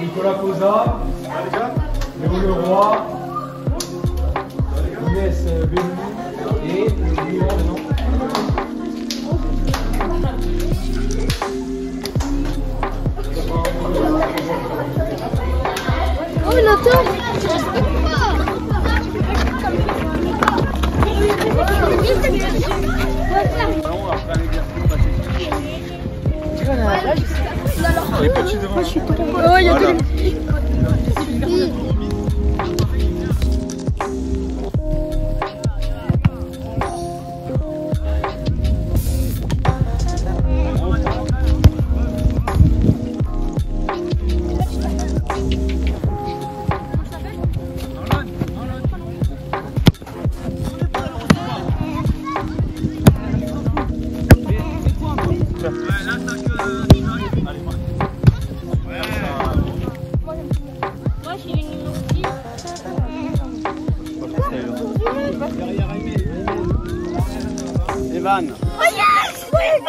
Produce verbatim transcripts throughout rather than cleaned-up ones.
Nicolas Cosa, Léo Leroy, Inès Bellou et Léon maintenant. Oh, Nathan! Les petits devant. Oh, il y a Voilà. Evan. Oh yes! Oui!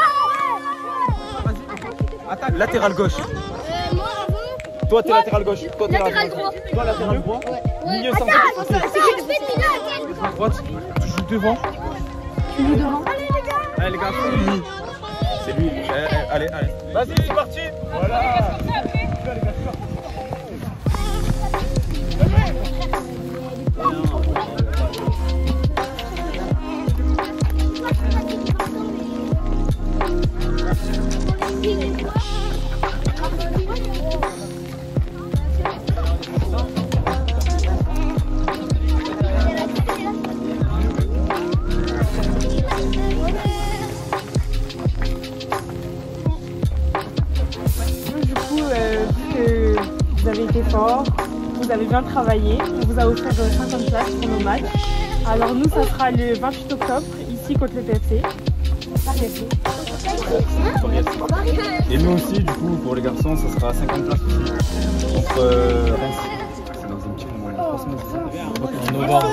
Attaque. Latéral gauche. Euh, moi avant. Toi t'es latéral gauche. Toi t'es Latéral droit. Toi latéral droit. Ouais. Milieu Attends, centre. c'est que je fais Milan. À droite. Tu joues devant. Tu joues devant. Allez les gars, c'est lui. C'est lui. Allez, allez, allez. Vas-y, c'est parti. Voilà. Du coup, euh, vu que vous avez été fort, vous avez bien travaillé, on vous a offert cinquante places pour nos matchs. Alors nous, ça sera le vingt-huit octobre, ici contre le P F C. Et nous aussi, du coup, pour les garçons, ça sera cinquante places aussi. Contre euh, Reims. C'est dans un petit moment, il y a trois semaines, c'est ça ? En novembre.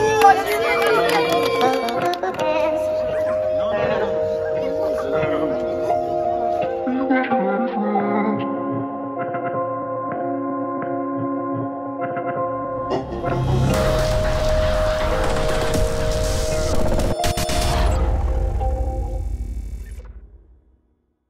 Thank you.